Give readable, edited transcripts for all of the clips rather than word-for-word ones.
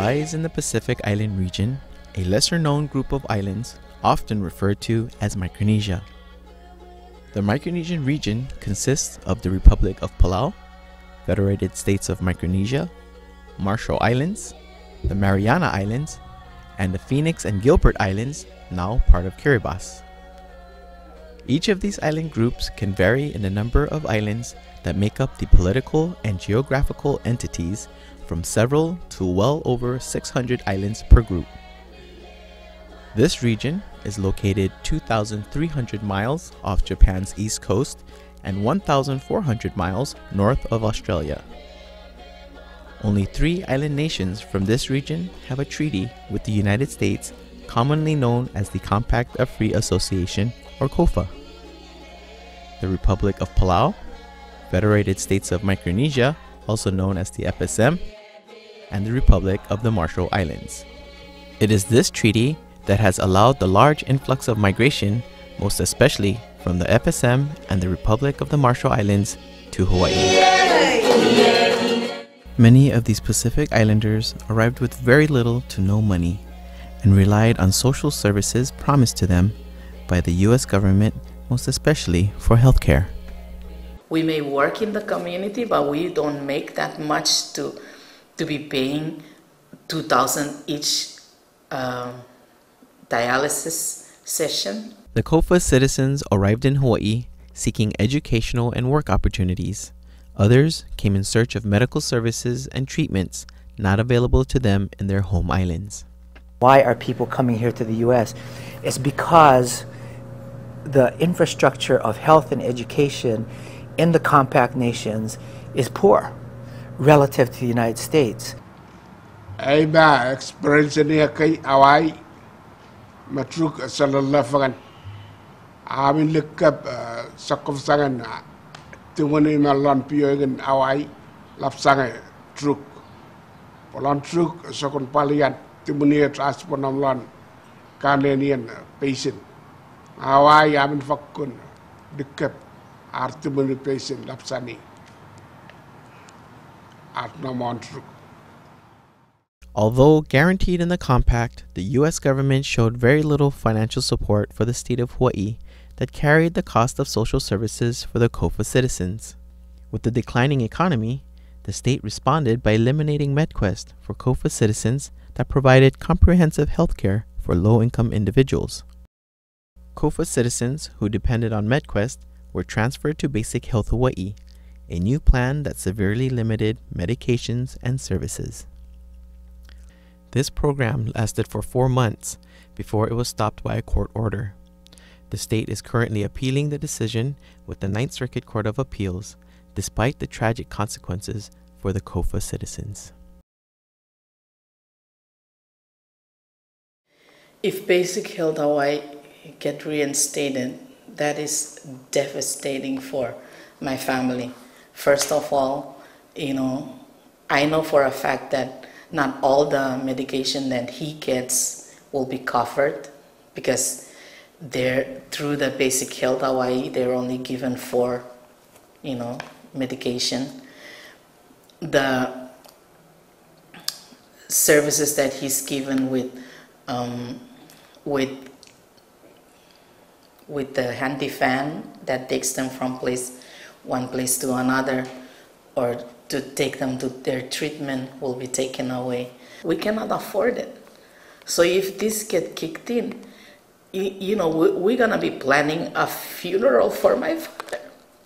lies in the Pacific Island region, a lesser-known group of islands often referred to as Micronesia. The Micronesian region consists of the Republic of Palau, Federated States of Micronesia, Marshall Islands, the Mariana Islands, and the Phoenix and Gilbert Islands, now part of Kiribati. Each of these island groups can vary in the number of islands that make up the political and geographical entities from several to well over 600 islands per group. This region is located 2,300 miles off Japan's east coast and 1,400 miles north of Australia. Only 3 island nations from this region have a treaty with the United States, commonly known as the Compact of Free Association, or COFA. The Republic of Palau, Federated States of Micronesia, also known as the FSM, and the Republic of the Marshall Islands. It is this treaty that has allowed the large influx of migration, most especially from the FSM and the Republic of the Marshall Islands, to Hawaii. Many of these Pacific Islanders arrived with very little to no money and relied on social services promised to them by the U.S. government, most especially for healthcare. We may work in the community, but we don't make that much to be paying $2,000 each dialysis session. The COFA citizens arrived in Hawaii seeking educational and work opportunities. Others came in search of medical services and treatments not available to them in their home islands. Why are people coming here to the U.S.? It's because the infrastructure of health and education in the compact nations is poor relative to the United States. Aiba experience ni kay away matruk sallallahu amin lekap sakov sangan tumani malon piyogen away lapsangai truk polon truk sakon palian tumani transport namlon kanenian patient away amin fakun dekap artumani patient lapsani at namon truk. Although guaranteed in the compact, the U.S. government showed very little financial support for the state of Hawaii that carried the cost of social services for the COFA citizens. With the declining economy, the state responded by eliminating MedQuest for COFA citizens that provided comprehensive health care for low-income individuals. COFA citizens who depended on MedQuest were transferred to Basic Health Hawaii, a new plan that severely limited medications and services. This program lasted for 4 months before it was stopped by a court order. The state is currently appealing the decision with the Ninth Circuit Court of Appeals, despite the tragic consequences for the COFA citizens. If Basic Health Hawaii get reinstated, that is devastating for my family. First of all, I know for a fact that not all the medication that he gets will be covered because through the Basic Health Hawaii, they're only given 4, medication. The services that he's given with the handy fan that takes them from one place to another, or to take them to their treatment, will be taken away. We cannot afford it. So if this get kicked in, we're gonna be planning a funeral for my father.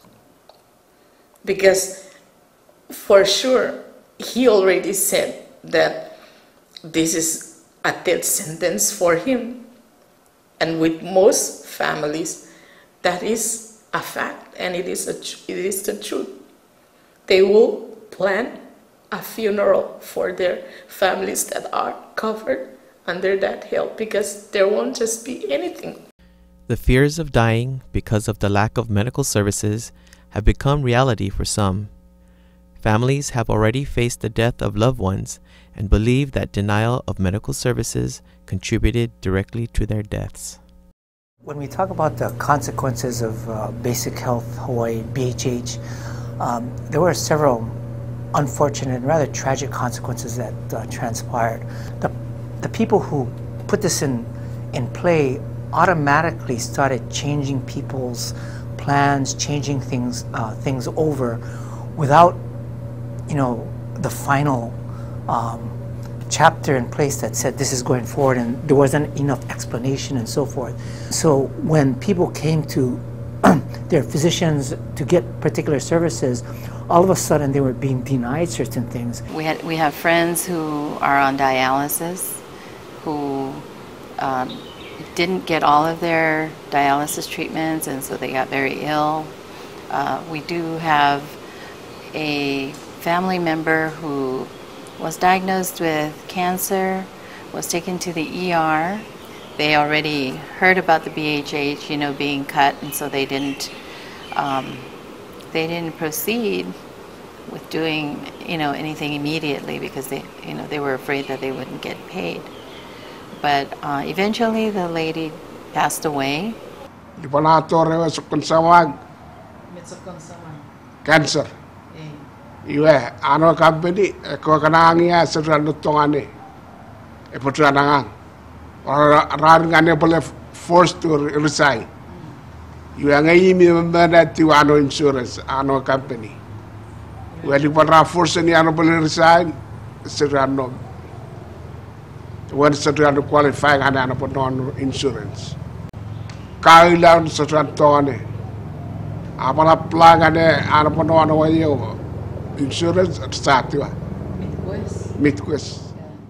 Because for sure, he already said that this is a death sentence for him. And with most families, that is a fact, and it is the truth. They will plan a funeral for their families that are covered under that help, because there won't just be anything. The fears of dying because of the lack of medical services have become reality for some. Families have already faced the death of loved ones and believe that denial of medical services contributed directly to their deaths. When we talk about the consequences of Basic Health Hawaii, BHH, there were several unfortunate and rather tragic consequences that transpired. The people who put this in play automatically started changing people's plans, changing things over, without, you know, the final chapter in place that said this is going forward, and there wasn't enough explanation and so forth. So when people came to their physicians to get particular services, all of a sudden they were being denied certain things. We have friends who are on dialysis who didn't get all of their dialysis treatments, and so they got very ill. We do have a family member who was diagnosed with cancer, was taken to the ER. They already heard about the BHH, you know, being cut, and so they didn't proceed with doing, you know, anything immediately because they were afraid that they wouldn't get paid. But eventually the lady passed away. Cancer. Iwe ano company ko kanangia sa lutongane e potranangang rar ngane bole forced to resign. Iwe ngai mi member tu ano insurance ano company. Well, if I force any ano bole resign, serano. When serano qualifying ano po non insurance. Kailan sa trantone. Apala plagane ano po non wayo. Insurance at Satua. Midwest.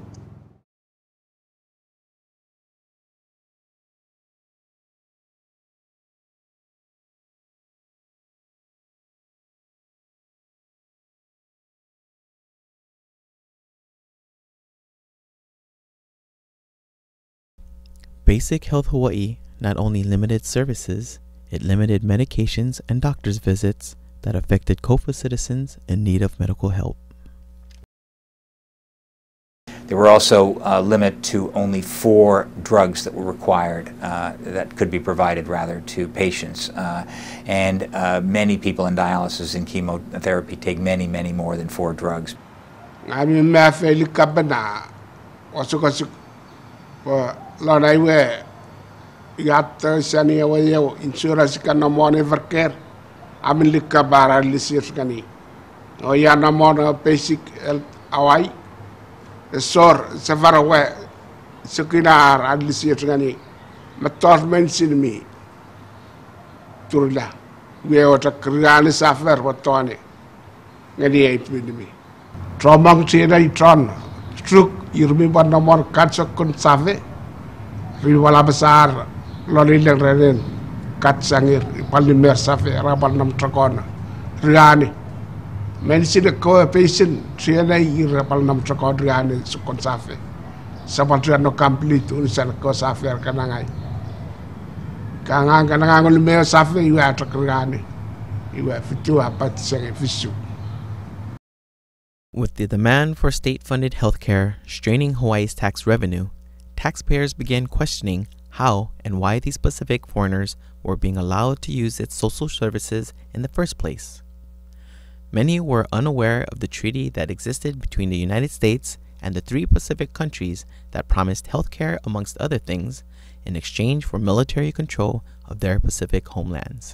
Basic Health Hawaii not only limited services, it limited medications and doctor's visits that affected COFA citizens in need of medical help. There were also limit to only 4 drugs that were required, that could be provided rather to patients. And many people in dialysis and chemotherapy take many, many more than 4 drugs. I mean, my family kabana also because Lord I wear got sani away insurance can no more never care. I mean, look about listeners kani. Oh, yeah, no more basic away. The sore, several way. Sukinar and listeners kani. Mator mention me. Turla. We are to create suffer what Tony. Ngani ate with me. Trauma chena itron. Stroke. You remember no more cancer kun save. Riwala besar. Lorilang reden. Kat sangir polymer safe rabal nam trakona riani medicine ko patient triana rabal nam trakona riani sukon safe sabatria no complete urusan ko safe kanangai kanangai me safe iwa trakrani iwa fitu apat sing fisu. With the demand for state-funded healthcare straining Hawaii's tax revenue, taxpayers began questioning how and why these Pacific foreigners were being allowed to use its social services in the first place. Many were unaware of the treaty that existed between the United States and the 3 Pacific countries that promised healthcare, amongst other things, in exchange for military control of their Pacific homelands.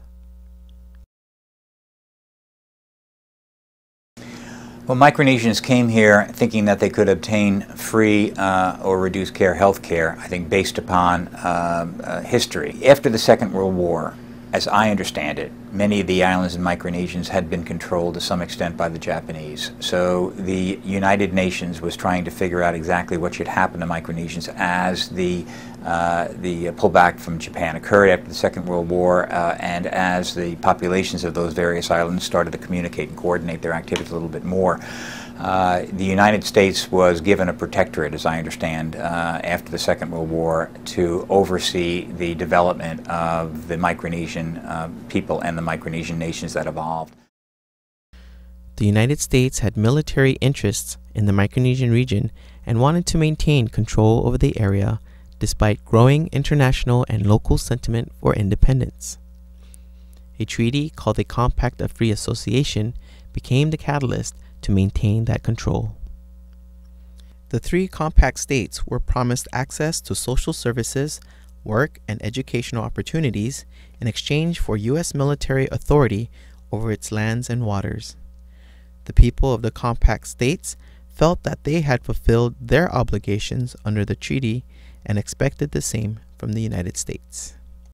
Well, Micronesians came here thinking that they could obtain free or reduced care health care, I think based upon history. After the Second World War, as I understand it, many of the islands in Micronesians had been controlled to some extent by the Japanese. So the United Nations was trying to figure out exactly what should happen to Micronesians as the pullback from Japan occurred after the Second World War, and as the populations of those various islands started to communicate and coordinate their activities a little bit more. The United States was given a protectorate, as I understand, after the Second World War to oversee the development of the Micronesian people and the Micronesian nations that evolved. The United States had military interests in the Micronesian region and wanted to maintain control over the area despite growing international and local sentiment for independence. A treaty called the Compact of Free Association became the catalyst to maintain that control. The 3 compact states were promised access to social services, work, and educational opportunities in exchange for U.S. military authority over its lands and waters. The people of the compact states felt that they had fulfilled their obligations under the treaty and expected the same from the United States.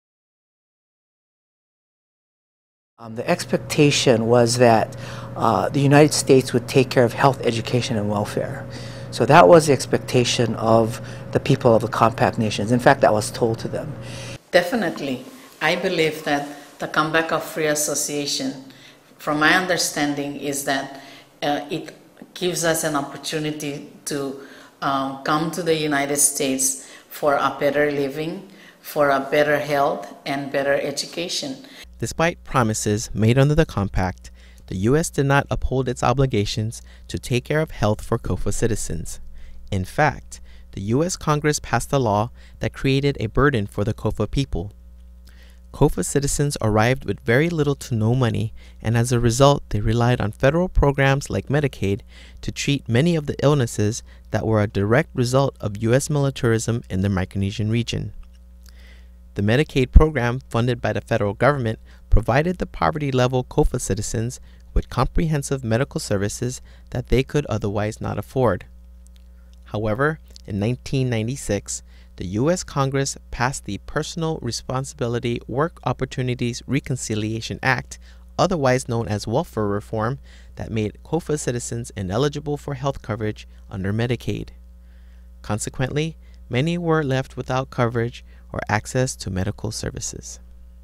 The expectation was that the United States would take care of health, education, and welfare. So that was the expectation of the people of the compact nations. In fact, that was told to them. Definitely. I believe that the Comeback of Free Association, from my understanding, is that it gives us an opportunity to come to the United States for a better living, for a better health, and better education. Despite promises made under the compact, the U.S. did not uphold its obligations to take care of health for COFA citizens. In fact, the U.S. Congress passed a law that created a burden for the COFA people. COFA citizens arrived with very little to no money, and as a result, they relied on federal programs like Medicaid to treat many of the illnesses that were a direct result of U.S. militarism in the Micronesian region. The Medicaid program, funded by the federal government, provided the poverty-level COFA citizens with comprehensive medical services that they could otherwise not afford. However, in 1996, the U.S. Congress passed the Personal Responsibility Work Opportunities Reconciliation Act, otherwise known as welfare reform, that made COFA citizens ineligible for health coverage under Medicaid. Consequently, many were left without coverage or access to medical services.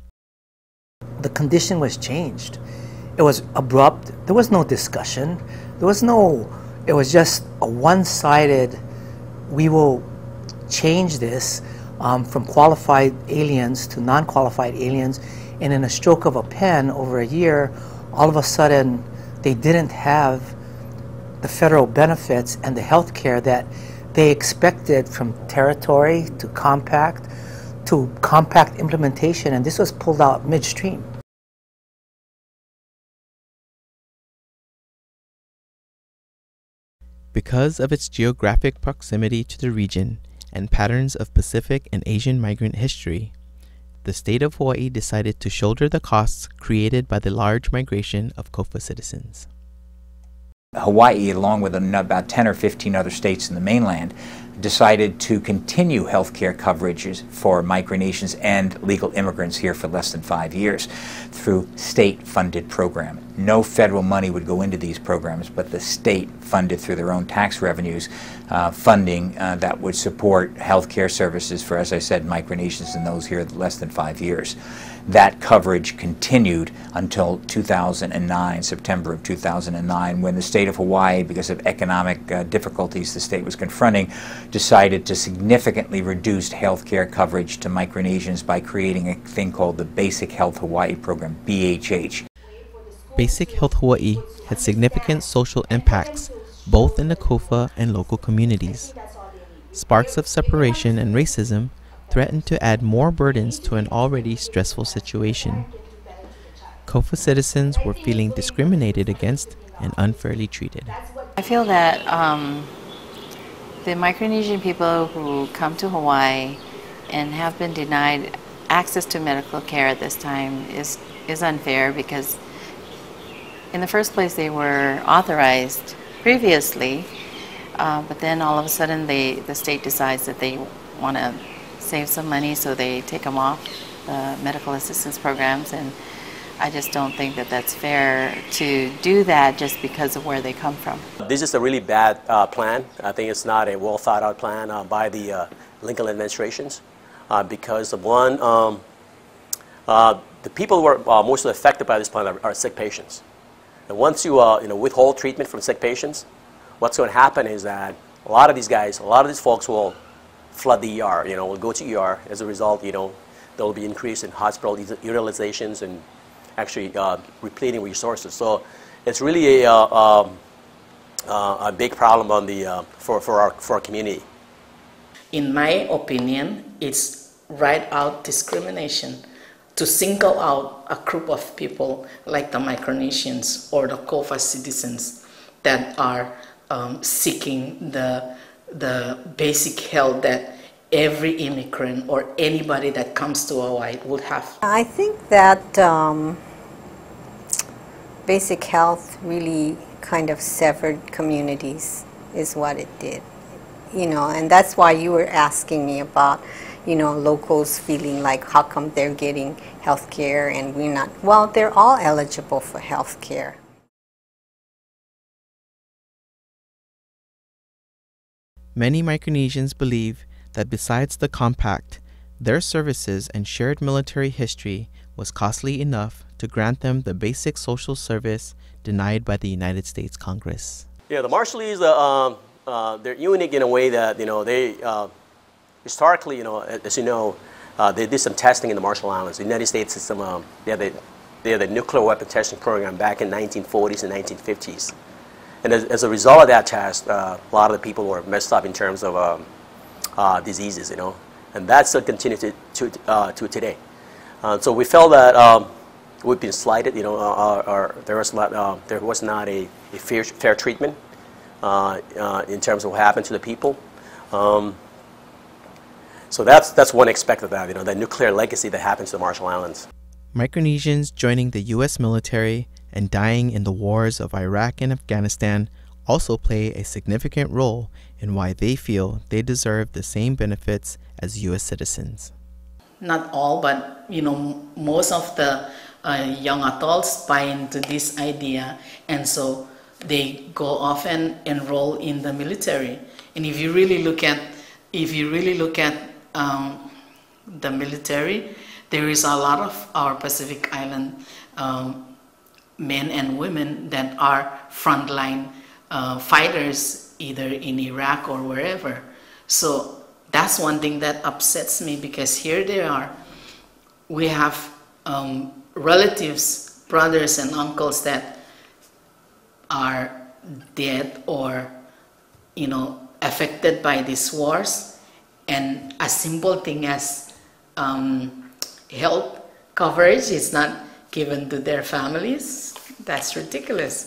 The condition was changed. It was abrupt. There was no discussion. It was just a one-sided, we will change this from qualified aliens to non-qualified aliens, and in a stroke of a pen over a year, all of a sudden they didn't have the federal benefits and the health care that they expected from territory to compact implementation, and this was pulled out midstream. Because of its geographic proximity to the region and patterns of Pacific and Asian migrant history, the state of Hawaii decided to shoulder the costs created by the large migration of COFA citizens. Hawaii, along with about 10 or 15 other states in the mainland, decided to continue health care coverages for micronations and legal immigrants here for less than 5 years through state-funded programs. No federal money would go into these programs, but the state funded through their own tax revenues funding that would support health care services for, as I said, micronations and those here less than 5 years. That coverage continued until 2009, September of 2009, when the state of Hawaii, because of economic difficulties the state was confronting, decided to significantly reduce health care coverage to micronesians by creating a thing called the Basic Health Hawaii Program, BHH. Basic Health Hawaii had significant social impacts, both in the COFA and local communities. Sparks of separation and racism threatened to add more burdens to an already stressful situation. COFA citizens were feeling discriminated against and unfairly treated. I feel that the Micronesian people who come to Hawaii and have been denied access to medical care at this time is unfair, because in the first place they were authorized previously, but then all of a sudden the state decides that they want to save some money, so they take them off the medical assistance programs, and I just don't think that that's fair to do that just because of where they come from. This is a really bad plan. I think it's not a well thought out plan by the Lincoln administrations, because one, the people who are mostly affected by this plan are sick patients. And once you withhold treatment from sick patients, what's going to happen is that a lot of these folks will flood the ER, will go to ER. As a result, there will be increase in hospital utilizations and actually repleting resources. So it's really a big problem on the for our community. In my opinion, it's right out discrimination to single out a group of people like the Micronesians or the COFA citizens that are seeking the basic health that every immigrant or anybody that comes to Hawaii would have. I think that basic health really kind of severed communities is what it did, you know, and that's why you were asking me about, you know, locals feeling like how come they're getting health care and we're not. Well, they're all eligible for health care. Many Micronesians believe that besides the compact, their services and shared military history was costly enough to grant them the basic social service denied by the United States Congress. Yeah, the Marshallese, they're unique in a way that, you know, they historically, you know, as you know, they did some testing in the Marshall Islands. The United States is they had the nuclear weapon testing program back in 1940s and 1950s. And as a result of that test, a lot of the people were messed up in terms of diseases, you know, and that still continues to today. So we felt that we've been slighted, you know, there was not a fair treatment in terms of what happened to the people. So that's one aspect of that, you know, the nuclear legacy that happened to the Marshall Islands. Micronesians joining the U.S. military and dying in the wars of Iraq and Afghanistan also play a significant role in why they feel they deserve the same benefits as U.S. citizens. Not all, but, you know, most of the young adults buy into this idea, and so they go off and enroll in the military. And if you really look at the military, there is a lot of our Pacific Island men and women that are frontline fighters, either in Iraq or wherever. So that's one thing that upsets me, because here they are. We have relatives, brothers and uncles that are dead or, you know, affected by these wars, and a simple thing as health coverage is not given to their families. That's ridiculous.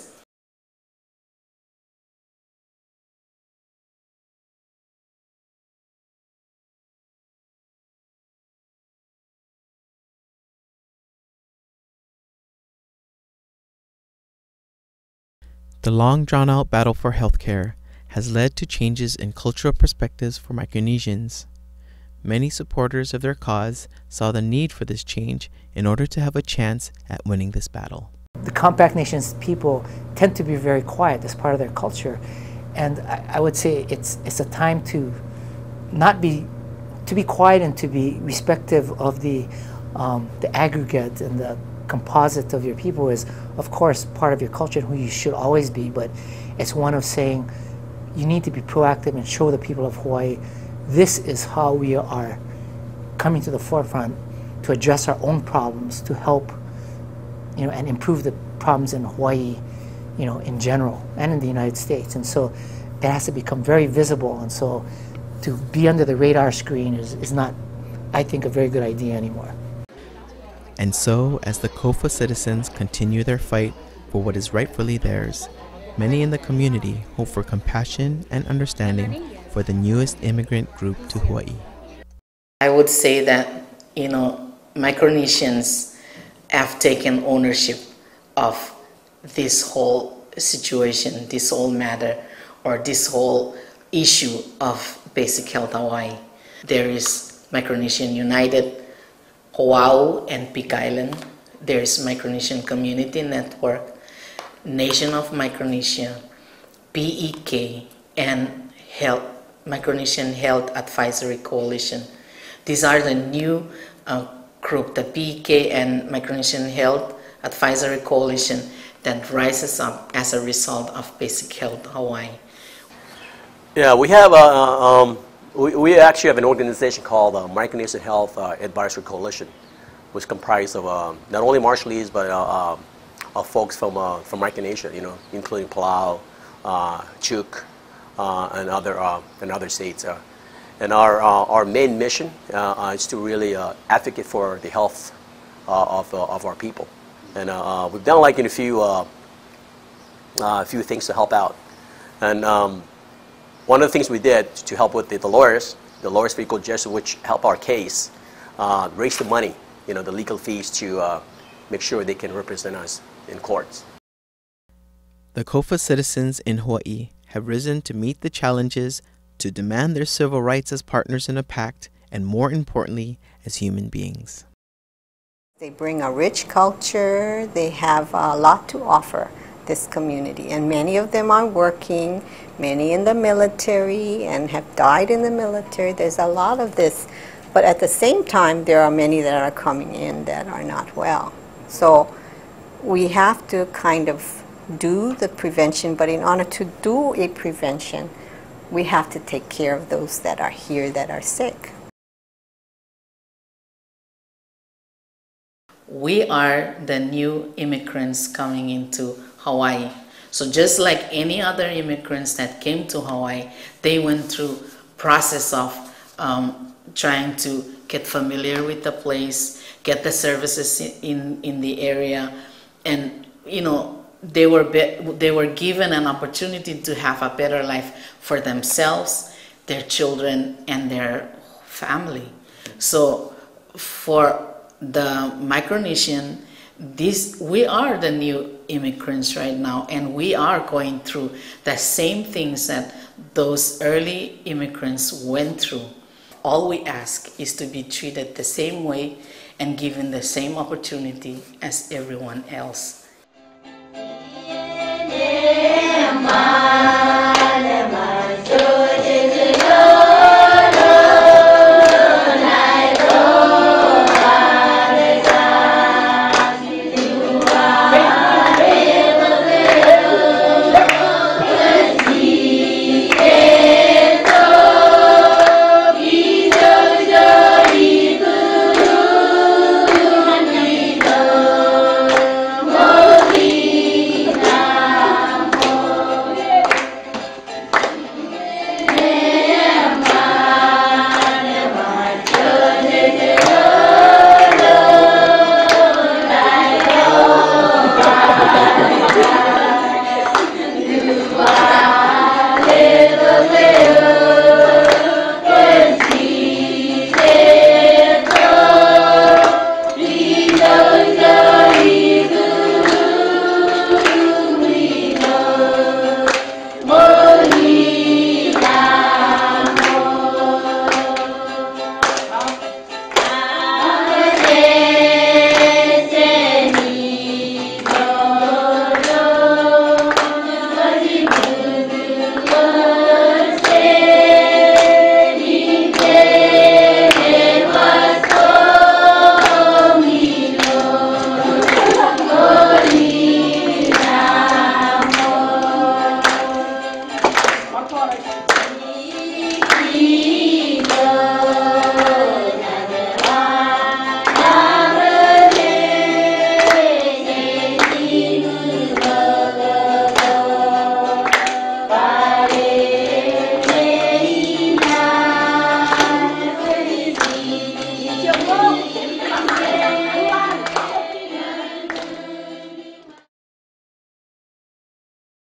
The long drawn-out battle for healthcare has led to changes in cultural perspectives for Micronesians. Many supporters of their cause saw the need for this change in order to have a chance at winning this battle. The Compact Nations people tend to be very quiet as part of their culture, and I would say it's a time to be quiet and to be respectful of the aggregate and the composite of your people is, of course, part of your culture and who you should always be, but it's one of saying you need to be proactive and show the people of Hawaii this is how we are coming to the forefront to address our own problems, to help, you know, and improve the problems in Hawaii, you know, in general, and in the United States. And so it has to become very visible, and so to be under the radar screen is not, I think, a very good idea anymore. And so, as the Kofa citizens continue their fight for what is rightfully theirs, many in the community hope for compassion and understanding for the newest immigrant group to Hawaii. I would say that, you know, Micronesians have taken ownership of this whole situation, this whole matter, or this whole issue of Basic Health Hawaii. There is Micronesian United, Oahu and Peak Island. There is Micronesian Community Network, Nation of Micronesia, PEK, and Micronesian Health Advisory Coalition. These are the new group, the PEK and Micronesian Health Advisory Coalition, that rises up as a result of Basic Health Hawaii. Yeah, we have we actually have an organization called Micronesian Health Advisory Coalition, which comprises of not only Marshallese but folks from Micronesia, you know, including Palau, Chuuk, and other states. And our main mission is to really advocate for the health of our people. And we've done like in a few a few things to help out. And one of the things we did to help with the lawyers for equal justice, which help our case, raise the money, the legal fees to make sure they can represent us in courts. The COFA citizens in Hawaii have risen to meet the challenges to demand their civil rights as partners in a pact, and more importantly, as human beings. They bring a rich culture. They have a lot to offer this community, and many of them are working, many in the military and have died in the military. There's a lot of this, but at the same time there are many that are coming in that are not well. So we have to kind of do the prevention, but in order to do a prevention, we have to take care of those that are here that are sick. We are the new immigrants coming into Hawaii. So just like any other immigrants that came to Hawaii, they went through process of trying to get familiar with the place, get the services in the area, and they were given an opportunity to have a better life for themselves, their children, and their family. So for the Micronesian, we are the new immigrants right now, and we are going through the same things that those early immigrants went through. All we ask is to be treated the same way and given the same opportunity as everyone else.